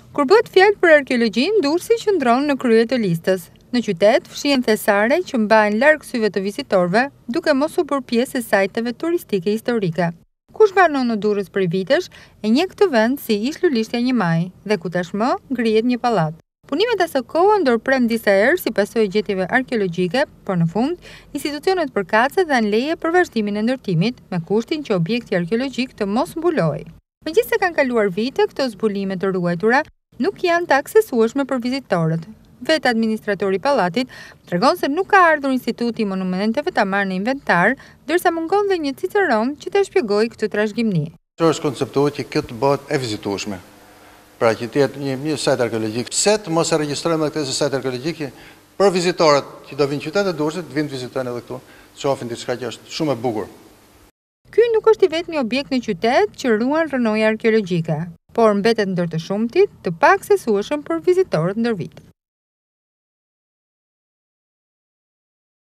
Kur bëhet fjalë për arkeologjinë, Durrësi qëndron në krye të listës. Në qytet, fshihen thesare që mbahen larg syve të vizitorëve, duke mos u bërë pjesë e sajteve turistike historike. Kush banon në Durrës prej vitesh, e njeh këtë vend si ish lulishtja një maj, dhe ku tashmë ngrihet një pallat. Punimet asë kohë ndërprem disa herë si pasojë gjetjeve arkeologjike, por në fund, institucionet përkatëse dhanë leje për vazhdimin e ndërtimit, me kushtin që objekti arkeologjik të mos mbulohej. Megjithëse kanë kaluar vite, këto zbulime të ruajtura nuk janë të aksesueshme për vizitorët. Vetë administratori i pallatit tregon se nuk ka ardhur Instituti i Monumenteve ta marrë në inventar, ndërsa mungon dhe një ciceron që ta shpjegojë këtë trashëgimni. Është konceptuar që këtë bëhet e vizitueshme. Pra që të jetë një sajt arkeologjik, pse të mos e regjistrojmë edhe këtë sajt arkeologjik për vizitorët që do vinë qytetet e Durrësit, të vinë vizitojnë edhe këtu, të shohin diçka që është shumë e bukur. Ky nuk është i vetmi objekt në qytet që ruan rënoja arkeologjike, por mbetet ndër të shumtit të pa aksesueshëm për vizitorët ndër vit.